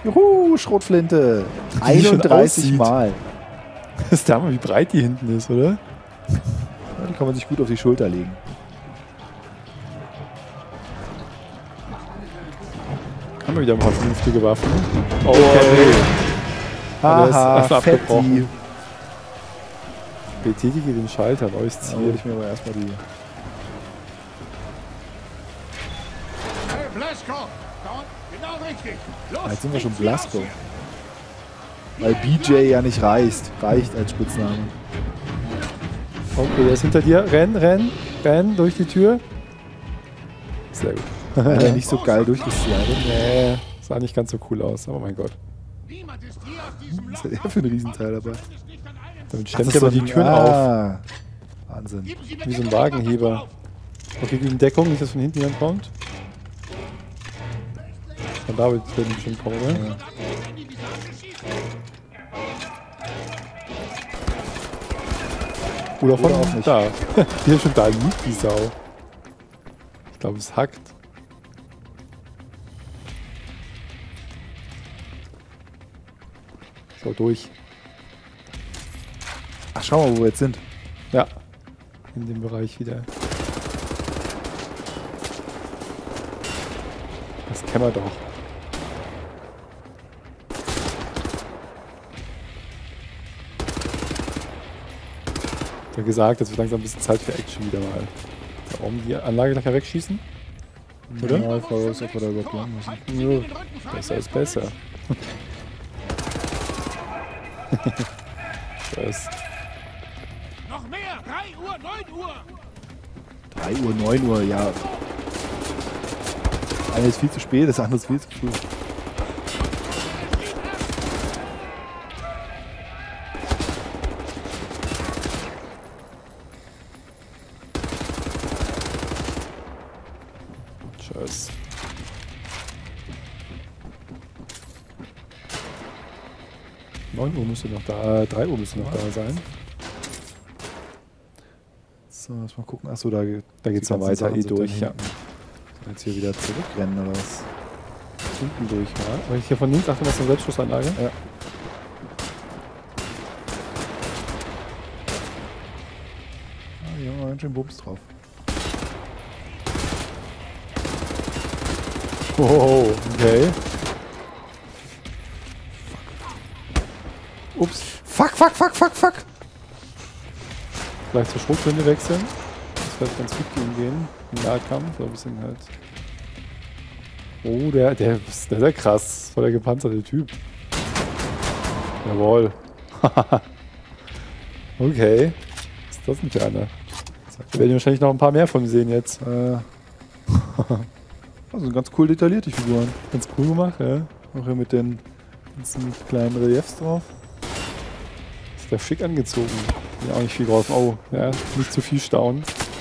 Juhu, Schrotflinte. 31 Mal. Das ist der Hammer, wie breit die hinten ist, oder? Ja, die kann man sich gut auf die Schulter legen. Haben wir wieder ein paar vernünftige Waffen. Okay. Haha, abgebrochen. Fetti. Betätige den Schalter, neues Ziel. Ziel. Ich mir aber erstmal die... Hey, Blasco! Genau richtig! Los, Jetzt sind wir schon Blasco. Weil BJ ja nicht reicht als Spitzname. Okay, der ist hinter dir. Renn durch die Tür. Sehr gut. Leider nicht so geil durchgeslidet. Nee, sah nicht ganz so cool aus, aber mein Gott. niemand ist hier auf diesem Was hat er für ein Riesenteil dabei? Damit stemmt er aber die Türen auf. Wahnsinn. Wie so ein Wagenheber. Okay, gegen Deckung, nicht, dass von hinten jemand kommt. Von da wird es bestimmt kommen, oder? Ja. Oder von auch nicht. Da. Hier schon da liegt die Sau. Ich glaube, es hackt. So, durch. Ach, schau mal, wo wir jetzt sind. Ja. In dem Bereich wieder. Das kennen wir doch. Ich habe gesagt, es wird langsam ein bisschen Zeit für Action wieder mal. Da oben die Anlage gleich wegschießen? Oder? Ja, ich frage uns, ob wir da überhaupt lang müssen. Ja, besser ist besser. Das. Noch mehr! 3 Uhr, 9 Uhr! 3 Uhr, 9 Uhr, ja. Das eine ist viel zu spät, das andere ist viel zu früh. Tschüss. Uhr müsste noch da, 3 Uhr müsste noch da sein. So, lass mal gucken. Achso, da geht's dann weiter durch, ja. Jetzt hier wieder zurückrennen oder was? Hinten durch, ja. Weil ich hier von links, Achtung, was ist eine Selbstschussanlage? Ja. Ah, hier haben wir ganz schön Bums drauf. Oh, okay. Ups. Fuck, fuck, fuck, fuck, fuck! Vielleicht zur Schrotflinte wechseln. Das wird ganz gut gehen. Im Nahkampf, so ein bisschen halt. Oh, der ist sehr krass. Voll der gepanzerte Typ. Jawohl. Okay. Was ist das denn für einer? Wir werden wahrscheinlich noch ein paar mehr von sehen jetzt. Also ganz cool detailliert, die Figuren. Ganz cool gemacht, ja. Auch hier mit den ganzen kleinen Reliefs drauf. Ist der schick angezogen. Ja, auch nicht viel drauf. Oh, ja, nicht zu viel staunen.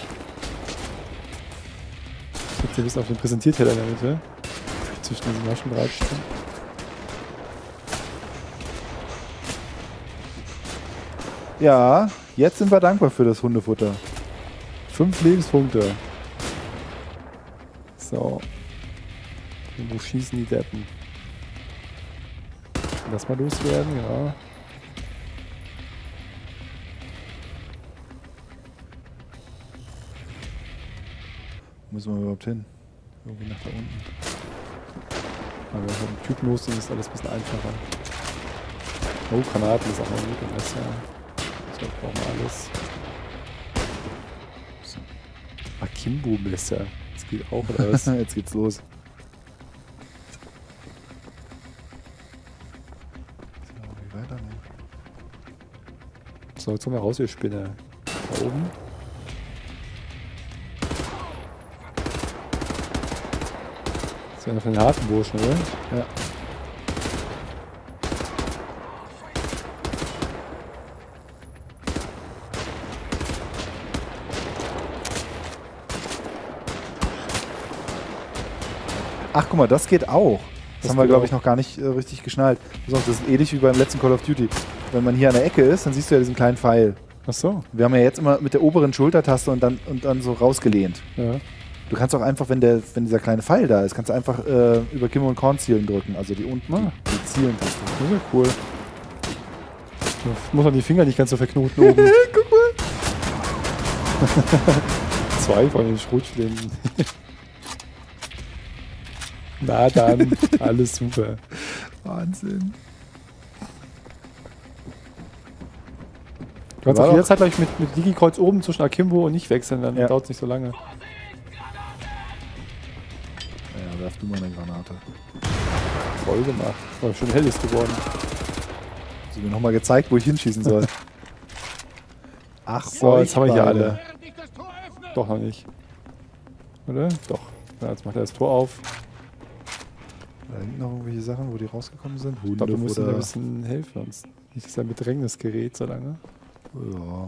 Jetzt ein bisschen auf den Präsentierteller in der Mitte. Zwischen diesen Maschen bereitstehen. Ja, jetzt sind wir dankbar für das Hundefutter. 5 Lebenspunkte. So. Und wo schießen die Deppen? Lass mal loswerden, ja. Wo müssen wir überhaupt hin? Irgendwie nach da unten. Aber wenn wir mit dem Typ los sind, ist alles ein bisschen einfacher. Oh, Granaten ist auch mal gut und besser. So, brauchen wir alles. So. Akimbo-Messer. Das geht auch, oder was? Jetzt geht's los. Wie weiter, ne? So, jetzt mal raus, ihr Spinner. Da oben. Das ist einer von den harten Burschen, oder? Ja. Ach, guck mal, das geht auch. Das haben wir, glaube ich, noch gar nicht richtig geschnallt. Das ist ähnlich wie beim letzten Call of Duty. Wenn man hier an der Ecke ist, dann siehst du ja diesen kleinen Pfeil. Ach so. Wir haben ja jetzt immer mit der oberen Schultertaste und dann so rausgelehnt. Ja. Du kannst auch einfach, wenn dieser kleine Pfeil da ist, kannst du einfach über Kimme und Korn zielen drücken. Also die unten, die Zielen-Taste. Das ist ja cool. Da muss man die Finger nicht ganz so verknoten oben. Guck mal. 2 von den Schrotflinten. Na dann, alles super. Wahnsinn. Du kannst auch jederzeit gleich mit Digi-Kreuz oben zwischen Akimbo und nicht wechseln, dann dauert es nicht so lange. Ja, werf du mal eine Granate. Toll gemacht. Aber schön hell ist geworden. Hast du mir nochmal gezeigt, wo ich hinschießen soll. Ach so, jetzt haben wir hier alle. Während ich das Tor öffne. Doch noch nicht. Oder? Doch. Ja, jetzt macht er das Tor auf. Da hinten noch irgendwelche Sachen, wo die rausgekommen sind. Ich glaube, wir müssen ihm ein bisschen helfen, sonst nicht, dass er in Bedrängnis gerät so lange. Ja.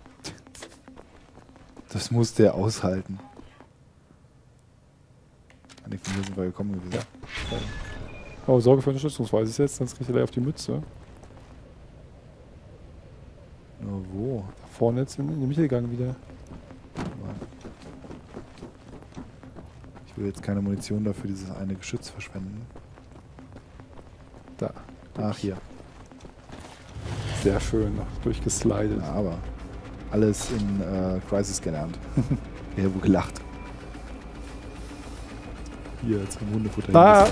Das muss der aushalten. Von hier sind wir gekommen gewesen. Ja. Oh, Sorge für Unterstützungsweise ist jetzt, sonst kriegt er gleich auf die Mütze. Na, wo? Da vorne jetzt in den Mittelgang wieder. Ich will jetzt keine Munition dafür dieses eine Geschütz verschwenden. Da. Ach, hier. Sehr schön, noch durchgeslidet. Ja, aber alles in Crisis gelernt. Ich habe gelacht. Hier, zum Hundefutter. Ah!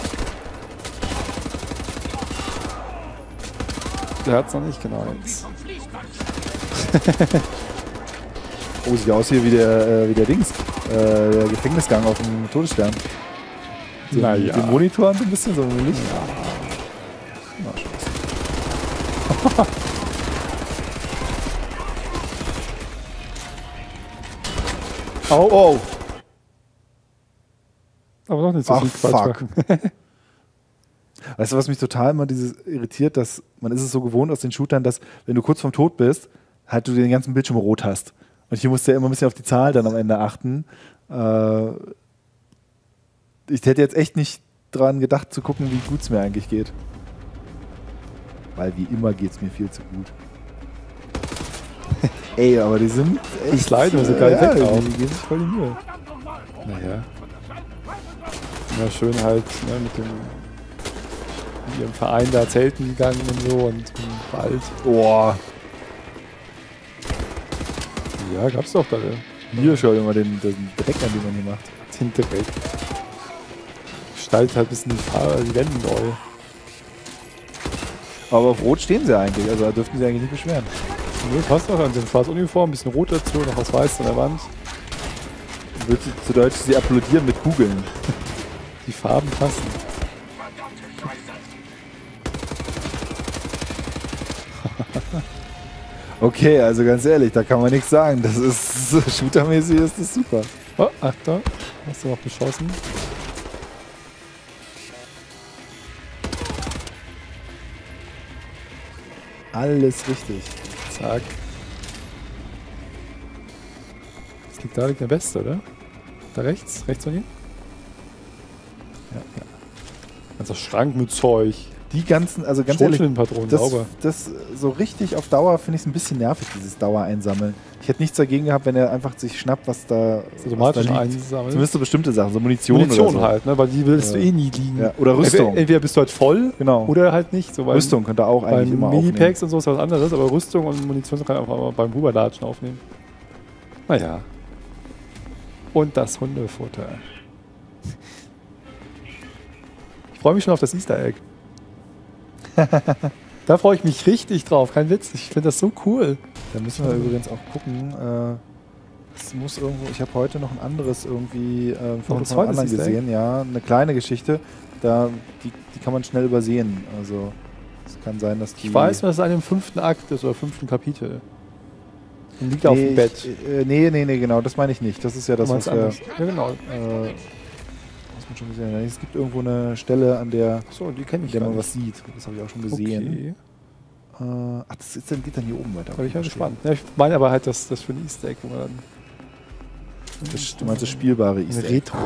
Der hat's noch nicht genau jetzt. Vom Fließband. Oh, sieht aus hier wie der Dings. Der Gefängnisgang auf dem Todesstern. So Naja. mit den Monitoren so ein bisschen, so ein Licht. Ja. Na, Scheiße. Au. Oh! Aber noch nicht so Ach, viel Quatsch fuck. machen. Weißt du, was mich total immer irritiert, dass man ist es so gewohnt aus den Shootern, dass wenn du kurz vorm Tod bist, halt du den ganzen Bildschirm rot hast. Und hier musst du ja immer ein bisschen auf die Zahl dann am Ende achten. Ich hätte jetzt echt nicht dran gedacht zu gucken, wie gut es mir eigentlich geht. Weil wie immer geht es mir viel zu gut. Ey, aber die sind echt... Die sliden so geil weg auch. Die geben sich voll die Mühe. Naja. Ja, schön halt, ne, mit ihrem Verein da Zelten gegangen und so und im Wald. Boah. Ja, gab's doch da. Hier schau dir mal den Dreck an, den man hier macht. Den Dreck. Gestaltet halt ein bisschen die Wände neu. Aber auf Rot stehen sie eigentlich, also da dürften sie eigentlich nicht beschweren. Nee, passt doch an so eine schwarze Uniform, ein bisschen Rot dazu, noch was Weiß an der Wand. Wird zu Deutsch, sie applaudieren mit Kugeln. Die Farben passen. Okay, also ganz ehrlich, da kann man nichts sagen. Das ist shootermäßig, ist das super. Oh, Achtung. Hast du noch geschossen? Alles richtig. Zack. Das liegt da, liegt der Weste, oder? Da rechts? Rechts von hier? Ja. Ganzer Schrank mit Zeug. Die ganzen, also ganz ehrlich, Schrotflintenpatronen, sauber. das so richtig auf Dauer finde ich es ein bisschen nervig, dieses Dauereinsammeln. Ich hätte nichts dagegen gehabt, wenn er einfach sich schnappt, was da Automatisch liegt. einsammeln. Zumindest so bestimmte Sachen, so Munition Munition oder so. halt, ne? Weil die willst du eh nie liegen. Ja, oder Rüstung. Entweder bist du halt voll Genau. oder halt nicht. So, weil Rüstung könnte auch eigentlich beim immer aufnehmen. Minipacks und so ist was anderes, aber Rüstung und Munition kann man einfach beim Rüberlatschen aufnehmen. Naja. Und das Hundefutter. Ich freue mich schon auf das Easter Egg. Da freue ich mich richtig drauf, kein Witz. Ich finde das so cool. Da müssen wir übrigens auch gucken. Es muss irgendwo. Ich habe heute noch ein anderes irgendwie Foto ein von einem anderen zweites Easter Egg? gesehen. Ja, eine kleine Geschichte. Die kann man schnell übersehen. Also es kann sein, dass die. Ich weiß, dass es an dem 5. Akt ist oder 5. Kapitel. Und liegt auf dem Bett. Nee, genau, das meine ich nicht. Das ist ja das, Du was meinst wir. anders. Ja, genau. Was man schon gesehen hat. Es gibt irgendwo eine Stelle, an der, So, die kenne ich der gar man nicht. was sieht. Das habe ich auch schon gesehen. Okay. Ach, das ist, geht dann hier oben weiter. Da bin ich mal gespannt. Ja, ich meine aber halt, das für ein Easter Egg, wo man dann Du meinst das spielbare Easter Egg. Retro.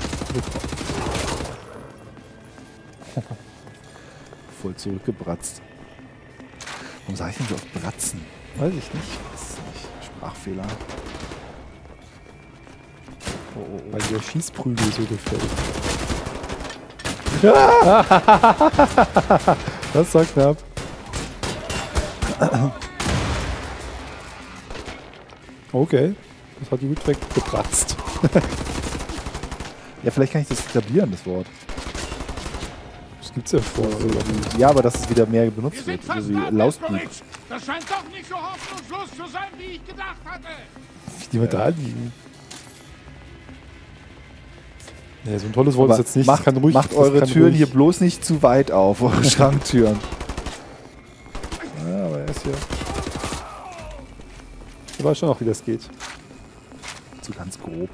Voll zurückgebratzt. Warum sage ich denn so oft bratzen? Weiß ich nicht. Das ist nicht Sprachfehler. Weil der Schießprügel so gefällt. Das war knapp. Okay, das hat die gut weggepratzt. Ja, vielleicht kann ich das etablieren, das Wort. Das gibt's ja vor. Ja, aber dass es wieder mehr Wir benutzt wird. sind fast So wie da, Lausblieb. Blaskowitz. Das scheint doch nicht so hoffnungslos zu sein, wie ich gedacht hatte. Die wir da liegen. Nee, so ein tolles Wort Aber ist jetzt nicht. macht, Das kann ruhig, macht das eure kann Türen ruhig- hier bloß nicht zu weit auf, eure Schranktüren. Ja, aber er ist hier. Ich weiß schon noch, wie das geht. So ganz grob.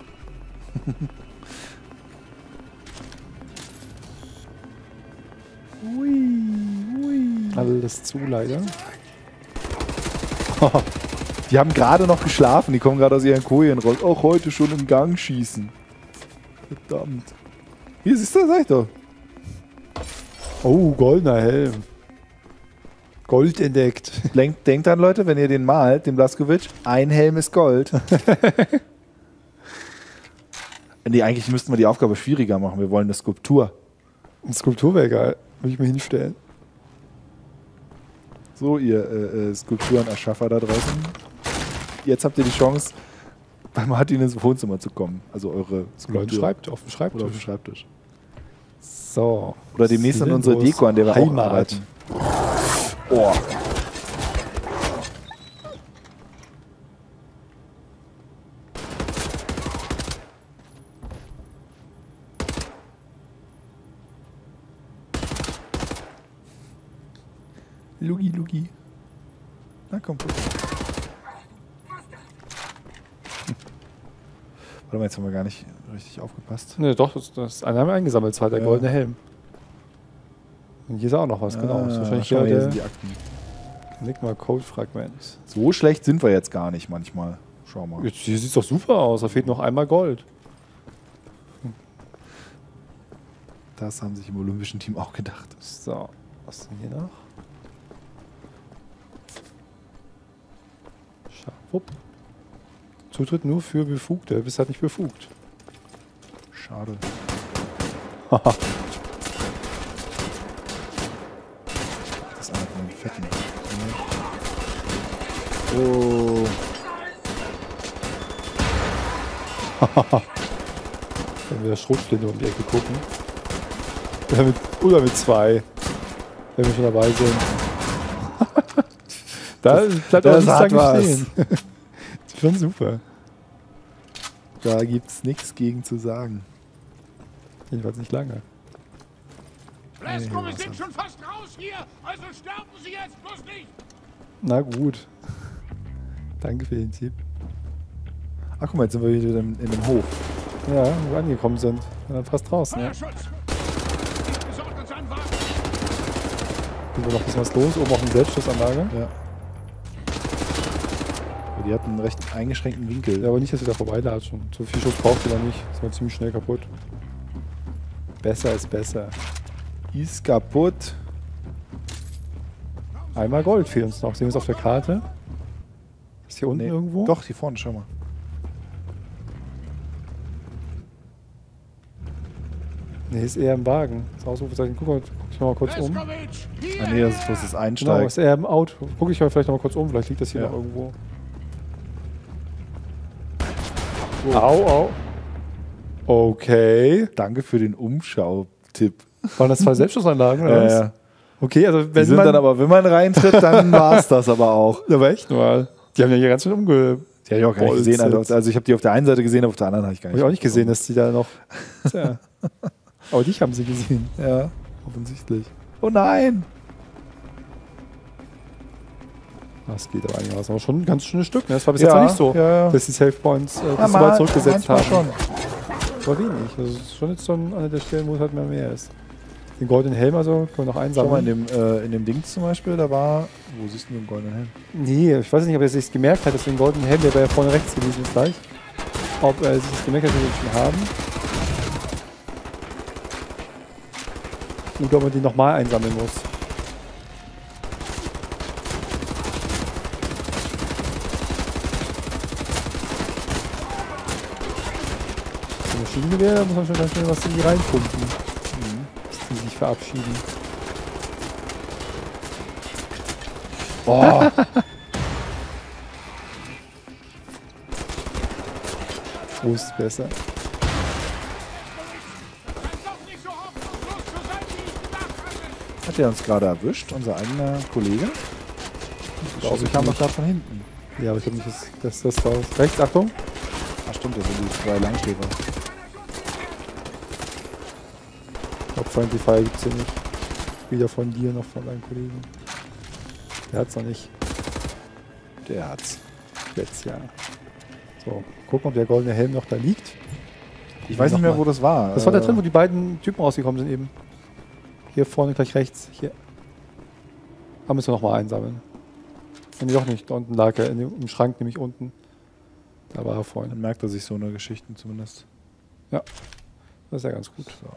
Alles zu, leider. Die haben gerade noch geschlafen, die kommen gerade aus ihren Kojen raus. Auch heute schon im Gang schießen. Verdammt. Hier, siehst du, sag ich doch. Oh, goldener Helm. Gold entdeckt. Denkt dran, Leute, wenn ihr den malt, den Blaskowitz, ein Helm ist Gold. Nee, eigentlich müssten wir die Aufgabe schwieriger machen. Wir wollen eine Skulptur. Eine Skulptur wäre geil. Würde ich mir hinstellen. So, ihr Skulpturenerschaffer da draußen. Jetzt habt ihr die Chance, bei Martin ins Wohnzimmer zu kommen. Also eure Skulptur. Auf dem Schreibtisch. Oder auf dem Schreibtisch. So. Oder demnächst in unsere Sinnlos. Deko, an der wir auch Heimat. arbeiten. Oh. Lugi, Lugi. Na komm, guck. Warte mal, jetzt haben wir gar nicht richtig aufgepasst. Ne, doch, das einen haben wir eingesammelt, zwar der Ja. goldene Helm. Und hier ist auch noch was, genau. Das ist wahrscheinlich schau mal, hier der sind die Akten. Enigma Code Fragment. So schlecht sind wir jetzt gar nicht manchmal. Schau mal. Jetzt, hier sieht es doch super aus, da fehlt noch einmal Gold. Das haben sich im olympischen Team auch gedacht. So, was ist denn hier noch? Wupp. Zutritt nur für Befugte. Du bist halt nicht befugt. Schade. Das ist einer von den Fetten. Oh. Wenn wir Schrotflinte um die Ecke gucken. Oder mit zwei. Wenn wir schon dabei sind. Da bleibt aber das nichts hat lange was. stehen. Das ist schon super. Da gibt's nichts gegen zu sagen. Jedenfalls nicht lange. Blaskow, wir sind schon fast raus hier. Also sterben Sie jetzt bloß nicht. Na gut. Danke für den Tipp. Ach guck mal, jetzt sind wir wieder in dem Hof. Ja, wo wir angekommen sind. Und dann fast draußen, ja. Feuerschutz. Ich besorge uns einen Wagen. Sind wir noch ein bisschen was los. Oben auch eine Selbstschussanlage. Ja. Die hatten einen recht eingeschränkten Winkel. Ja, aber nicht, dass wir da vorbeilatschen. So viel Schuss braucht ihr da nicht. Das war ziemlich schnell kaputt. Besser ist besser. Ist kaputt. Einmal Gold fehlt uns noch. Sehen wir es auf der Karte? Ist hier unten irgendwo? Doch, hier vorne, schau mal. Nee, ist eher im Wagen. Das Ausrufezeichen. Guck ich mal kurz um. Blaskowitz, hier. Ah nee, das ist bloß das Genau, Einsteigen. ist eher im Auto. Guck ich mal vielleicht noch mal kurz um. Vielleicht liegt das hier Ja. noch irgendwo. Au, au. Okay. Danke für den Umschau-Tipp. Waren das zwei Selbstschussanlagen oder was? Ja. Okay, also Die wenn sind man... dann aber, wenn man reintritt, dann war's das aber auch. aber echt mal. Die haben ja hier ganz schön Die habe ich auch gar nicht gesehen. Bolzelt. Also ich habe die auf der einen Seite gesehen, auf der anderen habe ich gar Habe nicht. ich auch nicht gesehen, dass die da noch... Tja. Aber dich haben sie gesehen. Ja, offensichtlich. Oh nein! Das geht aber einigermaßen. Aber schon ein ganz schönes Stück. Ne? Das war bis jetzt noch nicht so, Ja. dass die Save Points Ja, das so weit zurückgesetzt manchmal haben. schon. Aber wenig. Das ist schon jetzt so eine der Stellen, wo es halt mehr ist. Den goldenen Helm also können wir noch Schau mal, einsammeln. in dem Ding zum Beispiel, da war... Wo siehst du den goldenen Helm? Nee, ich weiß nicht, ob er sich gemerkt hat, dass wir den goldenen Helm, der war ja vorne rechts gewesen ist gleich. Ob er sich das gemerkt hat, dass wir den schon haben. Oder ob man den nochmal einsammeln muss. Maschinengewehr, da muss man schon ganz schnell was in die reinpumpen. Dass die sich verabschieden. Boah! Wo ist besser? Seid doch nicht so hoffnungslos zu sein, wie ich gedacht hatte. Hat er uns gerade erwischt, unser eigener Kollege? Ich glaube, ich kam doch gerade von hinten. Ja, aber ich glaube nicht, dass das war. Rechts, Achtung! Ach stimmt, das sind die 2 Langschläfer. Ich glaube, Friendly Fire gibt es hier nicht. Weder von dir noch von deinem Kollegen. Der hat's noch nicht. Der hat's. Jetzt ja. So, gucken, ob der goldene Helm noch da liegt. Ich weiß nicht mehr, wo das war. Das war da drin, wo die beiden Typen rausgekommen sind eben. Hier vorne gleich rechts. Hier. Da müssen wir nochmal einsammeln. Nee, doch nicht. Da unten lag er. Im Schrank nämlich unten. Da war er vorhin. Dann merkt er sich so eine Geschichten zumindest. Ja. Das ist ja ganz gut. So.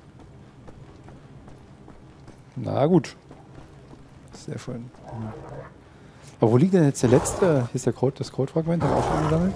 Na gut. Sehr schön. Aber wo liegt denn jetzt der letzte? Hier ist der Code, das Code-Fragment. Haben wir auch schon gesammelt?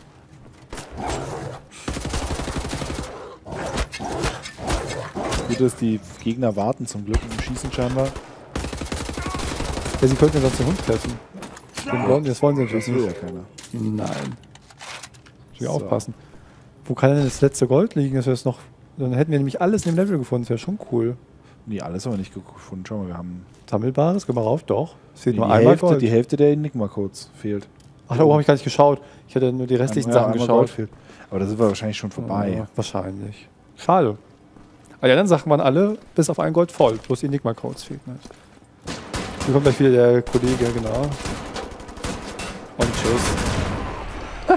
Gut, dass die Gegner warten zum Glück und schießen scheinbar. Ja, sie könnten ja sonst den Hund treffen. Das wollen sie natürlich Das will ja nicht. keiner. Nein. Natürlich So. aufpassen. Wo kann denn das letzte Gold liegen? Dass wir es noch. Dann hätten wir nämlich alles in dem Level gefunden. Das wäre schon cool. Nee, alles haben wir nicht gefunden. Schau mal, wir haben Sammelbares, gehen wir rauf, doch. Es fehlt die, nur einmal Gold. Die Hälfte der Enigma-Codes fehlt. Ach, da oben habe ich gar nicht geschaut. Ich hatte nur die restlichen Sachen einmal Gold geschaut. fehlt. Aber da sind wir wahrscheinlich schon vorbei. Ja, wahrscheinlich. Schade. Aber die anderen Sachen waren alle bis auf ein Gold voll. Bloß die Enigma-Codes fehlten halt. Hier kommt gleich wieder der Kollege, genau. Und tschüss.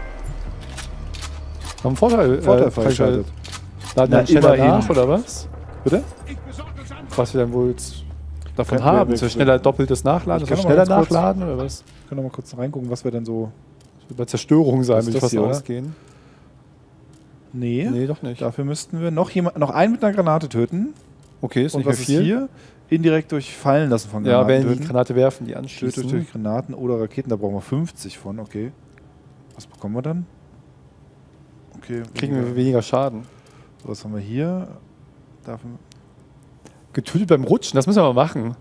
Haben Vorteil freigeschaltet. Laden Na, dann schneller immerhin. nach, oder was? Bitte? Ich besorge das an. Was wir dann wohl jetzt davon Können wir- haben? So schneller doppeltes Nachladen, Ich also kann noch mal schneller ganz kurz- nachladen, oder was? Können wir mal kurz reingucken, was wir denn so... Das wird bei Zerstörung sein, Was ist würde ich das fast hier, oder? ausgehen. Nee, Nee, doch nicht. dafür müssten wir noch einen mit einer Granate töten. Okay, ist Und nicht mehr was ist viel. hier? Indirekt durch Fallen lassen von Ja, Granaten wenn die töten. Granate werfen, die Tötet anschließen. durch Granaten oder Raketen, da brauchen wir 50 von, okay. Was bekommen wir dann? Okay. Kriegen wir weniger Schaden. Was haben wir hier? Dafür. Getötet beim Rutschen, das müssen wir mal machen.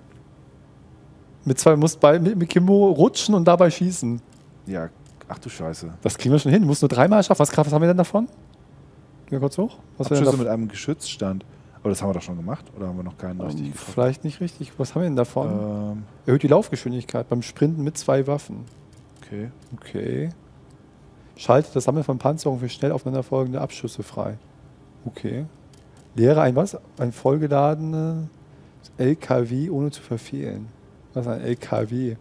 Mit Kimbo rutschen und dabei schießen. Ja, ach du Scheiße. Das kriegen wir schon hin. Du musst nur 3-mal schaffen. Was haben wir denn davon? Gehen wir kurz hoch. Was wir denn Abschüsse davon? mit einem Geschützstand. Aber das haben wir doch schon gemacht? Oder haben wir noch keinen richtig getroffen? Vielleicht nicht richtig. Was haben wir denn davon? Ähm, Erhöht die Laufgeschwindigkeit beim Sprinten mit 2 Waffen. okay. Okay. Schaltet das Sammeln von Panzerung für schnell aufeinanderfolgende Abschüsse frei. Okay. Leere ein was? Ein vollgeladenes LKW ohne zu verfehlen. Was ist ein LKW?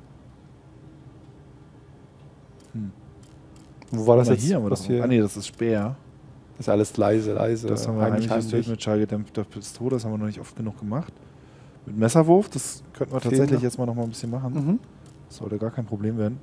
Wo war das Aber jetzt? hier haben wir was doch. wir, Ah nee, das ist Speer. das ist alles leise. Das haben wir heimlich, heimliches Töten mit schallgedämpfter Pistole. Das haben wir noch nicht oft genug gemacht. Mit Messerwurf, das könnten wir Fehlen tatsächlich noch. jetzt mal noch mal ein bisschen machen. Mhm. Das sollte gar kein Problem werden.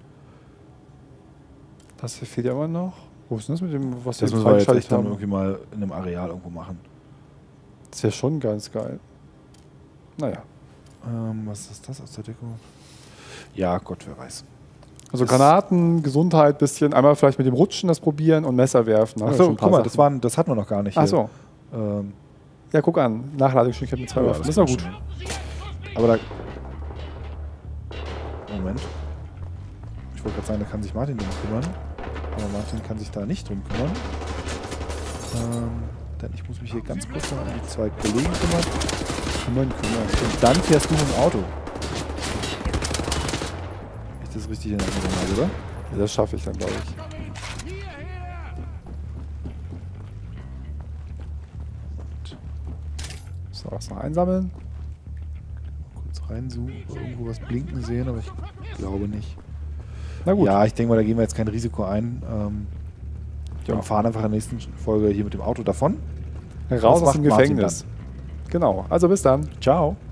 Das hier fehlt ja immer noch. Wo ist denn das mit dem, was Das wir müssen wir jetzt freigeschaltet echt dann haben? irgendwie mal in einem Areal irgendwo machen. Das ist ja schon ganz geil. Naja. Was ist das aus der Deko? Ja, Gott, wer weiß. Also Das- Granaten, Gesundheit, bisschen, einmal vielleicht mit dem Rutschen das probieren und Messer werfen. Achso, guck mal, das hatten wir noch gar nicht. hier. Achso. Ähm, Ja, guck an. Nachladegeschwindigkeit mit 2 Ja, Waffen. das Das ist doch kann gut. aber da. Moment. Ich wollte gerade sagen, da kann sich Martin drum kümmern. Aber Martin kann sich da nicht drum kümmern. Denn ich muss mich hier ganz kurz noch um die 2 Kollegen kümmern. Kümmern. Und dann fährst du mit dem Auto. Ich das richtig in Erinnerung habe, oder? Ja, das schaffe ich dann, glaube ich. Hierher! So, was noch einsammeln. Kurz reinzoomen, ob wir irgendwo was blinken sehen, aber ich glaube nicht. Na gut. Ja, ich denke mal, da gehen wir jetzt kein Risiko ein. Ja. Wir fahren einfach in der nächsten Folge hier mit dem Auto davon. Raus Was aus dem macht Martin Gefängnis. Genau. Also bis dann. Ciao.